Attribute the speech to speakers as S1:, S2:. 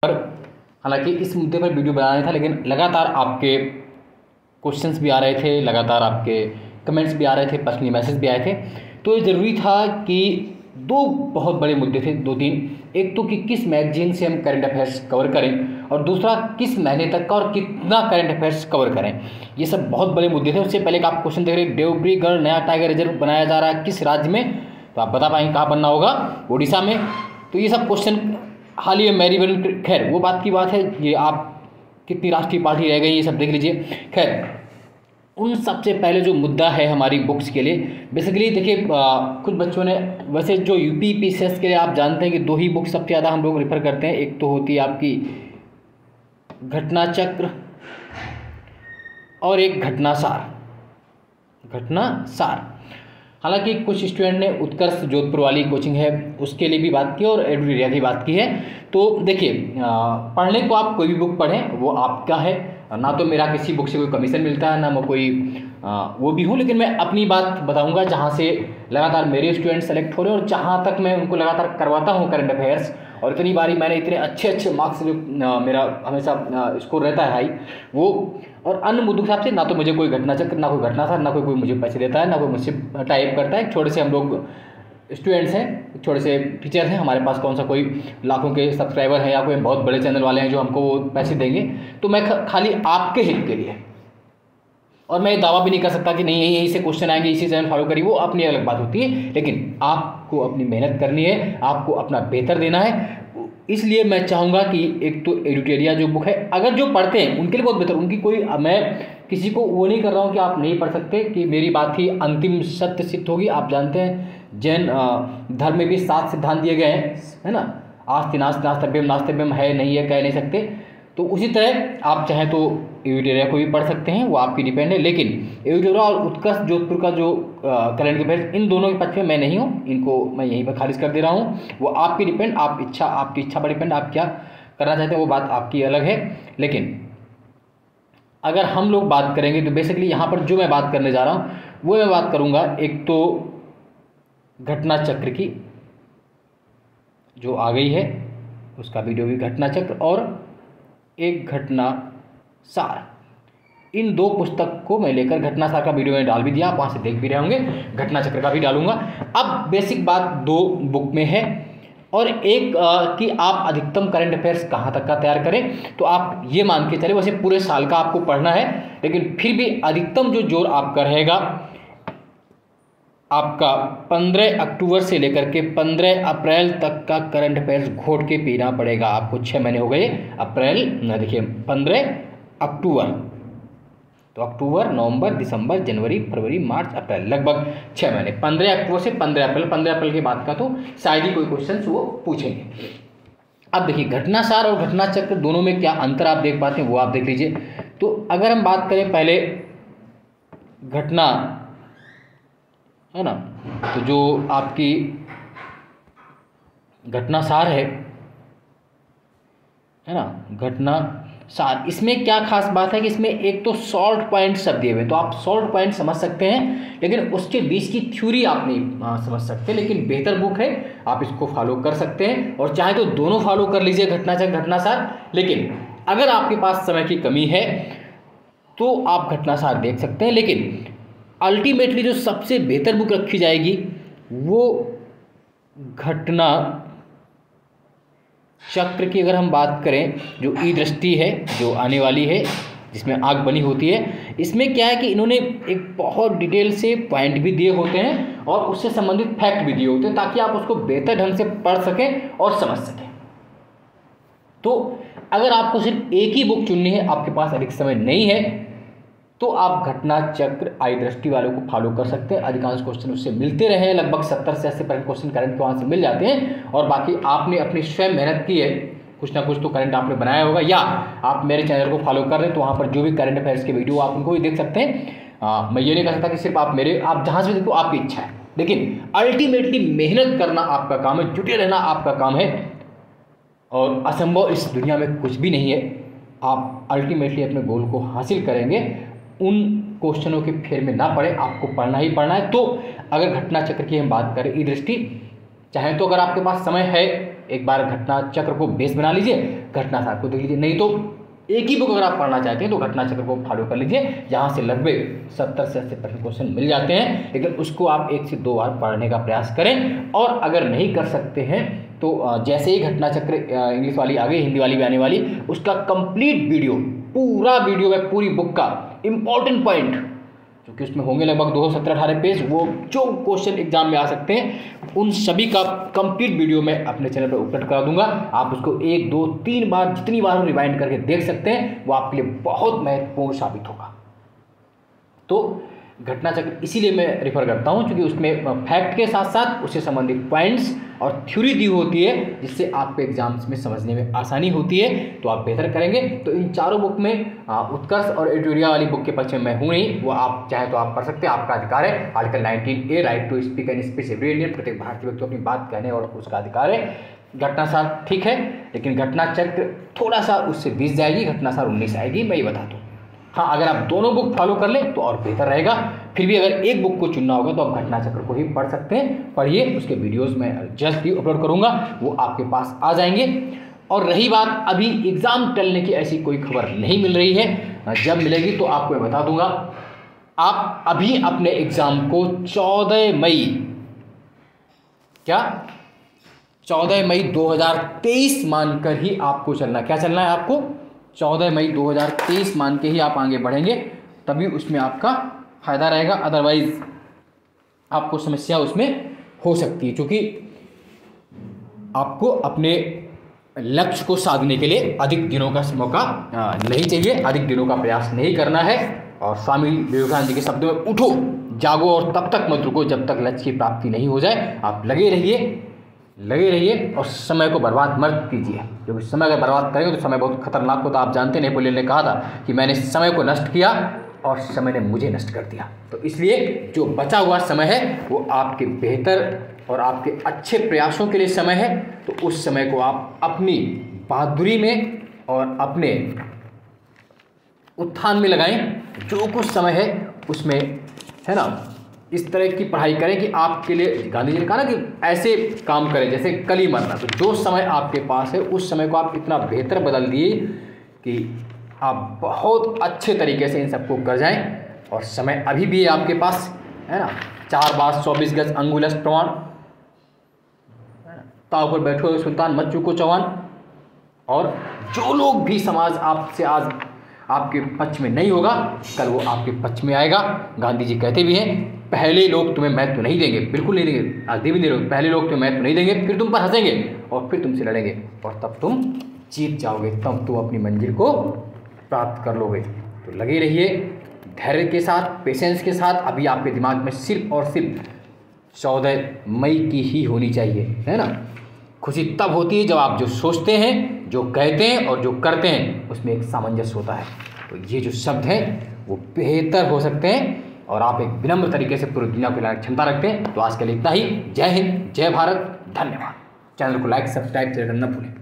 S1: पर हालांकि इस मुद्दे पर वीडियो बनाना था, लेकिन लगातार आपके क्वेश्चंस भी आ रहे थे, लगातार आपके कमेंट्स भी आ रहे थे, पर्सनली मैसेज भी आए थे, तो ये ज़रूरी था कि दो बहुत बड़े मुद्दे थे, दो तीन। एक तो कि किस मैगजीन से हम करंट अफेयर्स कवर करें, और दूसरा किस महीने तक का और कितना करंट अफेयर्स कवर करें। ये सब बहुत बड़े मुद्दे थे। उससे पहले कि आप क्वेश्चन देख रहे हैं, देवब्रीगढ़ नया टाइगर रिजर्व बनाया जा रहा है किस राज्य में, तो आप बता पाएंगे कहाँ बनना होगा, उड़ीसा में। तो ये सब क्वेश्चन हाल ही में मैरीवेल, खैर वो बात की बात है, ये आप कितनी राष्ट्रीय पार्टी रह गई ये सब देख लीजिए। खैर उन सबसे पहले जो मुद्दा है हमारी बुक्स के लिए, बेसिकली देखिए कुछ बच्चों ने, वैसे जो यूपी पीसीएस के लिए आप जानते हैं कि दो ही बुक सबसे ज़्यादा हम लोग रेफर करते हैं। एक तो होती है आपकी घटना चक्र और एक घटनासार। हालांकि कुछ स्टूडेंट ने उत्कर्ष जोधपुर वाली कोचिंग है उसके लिए भी बात की और एडुरिया की बात की है। तो देखिए पढ़ने को आप कोई भी बुक पढ़ें, वो आपका है, ना तो मेरा किसी बुक से कोई कमीशन मिलता है, ना मैं कोई वो भी हूँ, लेकिन मैं अपनी बात बताऊँगा जहाँ से लगातार मेरे स्टूडेंट सेलेक्ट हो रहे हैं और जहाँ तक मैं उनको लगातार करवाता हूँ करंट अफेयर्स। और इतनी बारी मैंने इतने अच्छे मार्क्स जो मेरा हमेशा स्कोर रहता है हाई, वो और अन्य मुद्दों के हिसाब से ना तो मुझे कोई घटना चक्र, ना कोई घटना था, ना कोई मुझे पैसे देता है, ना कोई मुझसे टाइप करता है। छोटे से हम लोग स्टूडेंट्स हैं, छोटे से टीचर हैं, हमारे पास कौन सा कोई लाखों के सब्सक्राइबर हैं या कोई बहुत बड़े चैनल वाले हैं जो हमको वो पैसे देंगे। तो मैं खाली आपके हित के लिए, और मैं दावा भी नहीं कर सकता कि नहीं यहीं से क्वेश्चन आएंगे, इसी चैनल फॉलो करिए, वो अपनी अलग बात होती है, लेकिन आपको अपनी मेहनत करनी है, आपको अपना बेहतर देना है। इसलिए मैं चाहूँगा कि एक तो एडुटेरिया जो बुक है, अगर जो पढ़ते हैं उनके लिए बहुत बेहतर, उनकी कोई, मैं किसी को वो नहीं कर रहा हूँ कि आप नहीं पढ़ सकते, कि मेरी बात ही अंतिम सत्य सिद्ध होगी। आप जानते हैं जैन धर्म में भी 7 सिद्धांत दिए गए हैं, है ना, आस्ति नास्तिव्यम, नास्तिव्यम है नहीं है कह नहीं सकते। तो उसी तरह आप चाहें तो एडुटेरिया को भी पढ़ सकते हैं, वो आपकी डिपेंड है। लेकिन एडुटेरिया और उत्कर्ष जोधपुर का जो करंट अफेयर्स, इन दोनों के पक्ष में मैं नहीं हूँ, इनको मैं यहीं पर खारिज कर दे रहा हूँ। वो आपकी डिपेंड, आपकी इच्छा पर डिपेंड, आप क्या करना चाहते हैं वो बात आपकी अलग है। लेकिन अगर हम लोग बात करेंगे तो बेसिकली यहाँ पर जो मैं बात करने जा रहा हूँ वो मैं बात करूँगा एक तो घटना चक्र की, जो आ गई है उसका वीडियो भी, घटना चक्र, और एक घटना सार। इन दो पुस्तक को मैं लेकर, घटना सार का वीडियो मैंने डाल भी दिया, आप वहाँ से देख भी रहे होंगे, घटना चक्र का भी डालूंगा। अब बेसिक बात दो बुक में है, और एक कि आप अधिकतम करंट अफेयर्स कहाँ तक का तैयार करें। तो आप ये मान के चले, वैसे पूरे साल का आपको पढ़ना है, लेकिन फिर भी अधिकतम जो जोर आपका रहेगा, आपका 15 अक्टूबर से लेकर के 15 अप्रैल तक का करंट अफेयर्स घोट के पीना पड़ेगा आपको। 6 महीने हो गए, अप्रैल ना, देखिए 15 अक्टूबर, तो अक्टूबर, नवंबर, दिसंबर, जनवरी, फरवरी, मार्च, अप्रैल, लगभग 6 महीने। 15 अक्टूबर से 15 अप्रैल, 15 अप्रैल के बाद का तो शायद ही कोई क्वेश्चन वो पूछेंगे। अब देखिए घटना सार और घटना चक्र दोनों में क्या अंतर आप देख पाते हैं वो आप देख लीजिए। तो अगर हम बात करें पहले घटना, है ना, तो जो आपकी घटना सार है ना, घटना सार, इसमें क्या खास बात है कि इसमें एक तो शॉर्ट पॉइंट सब दिए हुए, तो आप शॉर्ट पॉइंट समझ सकते हैं, लेकिन उसके बीच की थ्योरी आप नहीं समझ सकते। लेकिन बेहतर बुक है, आप इसको फॉलो कर सकते हैं, और चाहे तो दोनों फॉलो कर लीजिए, घटना चक्र, घटना सार। लेकिन अगर आपके पास समय की कमी है तो आप घटना सार देख सकते हैं। लेकिन अल्टीमेटली जो सबसे बेहतर बुक रखी जाएगी वो घटना चक्र की। अगर हम बात करें, जो ई दृष्टि है, जो आने वाली है, जिसमें आग बनी होती है, इसमें क्या है कि इन्होंने एक बहुत डिटेल से पॉइंट भी दिए होते हैं और उससे संबंधित फैक्ट भी दिए होते हैं, ताकि आप उसको बेहतर ढंग से पढ़ सकें और समझ सकें। तो अगर आपको सिर्फ एक ही बुक चुननी है, आपके पास अधिक समय नहीं है, तो आप घटना चक्र आई दृष्टि वालों को फॉलो कर सकते हैं। अधिकांश क्वेश्चन उससे मिलते रहे, लगभग 70 से 80% क्वेश्चन करंट के वहाँ से मिल जाते हैं। और बाकी आपने अपनी स्वयं मेहनत की है, कुछ ना कुछ तो करंट आपने बनाया होगा, या आप मेरे चैनल को फॉलो कर रहे हैं तो वहाँ पर जो भी करंट अफेयर्स के वीडियो आप उनको भी देख सकते हैं। मैं ये नहीं कह सकता कि सिर्फ आप जहाँ से देखो आपकी इच्छा है, लेकिन अल्टीमेटली मेहनत करना आपका काम है, जुटे रहना आपका काम है, और असंभव इस दुनिया में कुछ भी नहीं है। आप अल्टीमेटली अपने गोल को हासिल करेंगे, उन क्वेश्चनों के फेर में ना पड़े, आपको पढ़ना ही पढ़ना है। तो अगर घटना चक्र की हम बात करें, ई दृष्टि, चाहे तो अगर आपके पास समय है एक बार घटना चक्र को बेस बना लीजिए, घटना सार को देख लीजिए। नहीं तो एक ही बुक अगर आप पढ़ना चाहते हैं तो घटना चक्र को फॉलो कर लीजिए, जहाँ से लगभग 70 से 80% क्वेश्चन मिल जाते हैं। लेकिन उसको आप 1 से 2 बार पढ़ने का प्रयास करें। और अगर नहीं कर सकते हैं तो जैसे ही घटना चक्र इंग्लिश वाली आ गई, हिंदी वाली भी आने वाली, उसका कंप्लीट वीडियो, पूरा वीडियो में पूरी बुक का इंपॉर्टेंट पॉइंट, क्योंकि उसमें होंगे लगभग 217-18 पेज, वो जो क्वेश्चन एग्जाम में आ सकते हैं उन सभी का कंप्लीट वीडियो मैं अपने चैनल पर उपलब्ध करा दूंगा। आप उसको 1, 2, 3 बार, जितनी बार रिवाइंड करके देख सकते हैं, वो आपके लिए बहुत महत्वपूर्ण साबित होगा। तो घटना चक्र इसीलिए मैं रेफर करता हूं, क्योंकि उसमें फैक्ट के साथ साथ उससे संबंधित पॉइंट्स और थ्योरी दी होती है, जिससे आपको एग्जाम्स में समझने में आसानी होती है, तो आप बेहतर करेंगे। तो इन चारों बुक में उत्कर्ष और एडिटोरियल वाली बुक के पक्ष में मैं हूँ नहीं, वो आप चाहे तो आप पढ़ सकते हैं, आपका अधिकार है। Article 19A right to speak and speech every Indian, प्रत्येक भारतीय व्यक्ति को अपनी बात कहने और उसका अधिकार है। घटना सार ठीक है, लेकिन घटना चक्र थोड़ा सा उससे 20 जाएगी, घटना सार 19 आएगी, मैं ये बता दूँ। हाँ, अगर आप दोनों बुक फॉलो कर लें तो और बेहतर रहेगा। फिर भी अगर एक बुक को चुनना होगा तो आप घटना चक्र को ही पढ़ सकते हैं। पढ़िए, उसके वीडियोस मैं जल्द ही अपलोड करूंगा, वो आपके पास आ जाएंगे। और रही बात, अभी एग्ज़ाम टलने की ऐसी कोई खबर नहीं मिल रही है, जब मिलेगी तो आपको मैं बता दूंगा। आप अभी अपने एग्ज़ाम को 14 मई 2023 मानकर ही आपको चलना। क्या चलना है आपको? 14 मई 2023 मान के ही आप आगे बढ़ेंगे, तभी उसमें आपका फ़ायदा रहेगा। अदरवाइज आपको समस्या उसमें हो सकती है, क्योंकि आपको अपने लक्ष्य को साधने के लिए अधिक दिनों का मौका नहीं चाहिए, अधिक दिनों का प्रयास नहीं करना है। और स्वामी विवेकानंद जी के शब्दों में, उठो जागो और तब तक मत रुको जब तक लक्ष्य की प्राप्ति नहीं हो जाए। आप लगे रहिए और समय को बर्बाद मत कीजिए, क्योंकि समय अगर बर्बाद करेंगे तो समय बहुत खतरनाक होता है। आप जानते हैं, नेपोलियन ने कहा था कि मैंने समय को नष्ट किया और समय ने मुझे नष्ट कर दिया। तो इसलिए जो बचा हुआ समय है वो आपके बेहतर और आपके अच्छे प्रयासों के लिए समय है। तो उस समय को आप अपनी बहादुरी में और अपने उत्थान में लगाएं। जो कुछ समय है उसमें, है ना, इस तरह की पढ़ाई करें कि आपके लिए, गांधी जी ने कहा ना कि ऐसे काम करें जैसे कल ही मरना। तो जो समय आपके पास है उस समय को आप इतना बेहतर बदल दिए कि आप बहुत अच्छे तरीके से इन सबको कर जाएं। और समय अभी भी है आपके पास, है ना। 4 बार 24 गज अंगुलस्त प्रमाण, ताव पर बैठो सुल्तान मत चूको चौहान। और जो लोग भी समाज आपसे आज आपके पक्ष में नहीं होगा, कल वो आपके पक्ष में आएगा। गांधी जी कहते भी हैं, पहले लोग तुम्हें महत्व नहीं देंगे, बिल्कुल नहीं देंगे, आज दे भी नहीं रहे। पहले लोग तुम्हें महत्व नहीं देंगे, फिर तुम पर हंसेंगे और फिर तुमसे लड़ेंगे, और तब तुम जीत जाओगे, तब तुम अपनी मंजिल को प्राप्त कर लोगे। तो लगे रहिए धैर्य के साथ, पेशेंस के साथ। अभी आपके दिमाग में सिर्फ और सिर्फ 14 मई की ही होनी चाहिए, है ना। खुशी तब होती है जब आप जो सोचते हैं, जो कहते हैं और जो करते हैं उसमें एक सामंजस्य होता है। तो ये जो शब्द हैं वो बेहतर हो सकते हैं और आप एक विनम्र तरीके से पूरी दुनिया को लाने की क्षमता रखते हैं। तो आज के लिए इतना ही। जय हिंद, जय भारत, धन्यवाद। चैनल को लाइक, सब्सक्राइब करना न भूलें।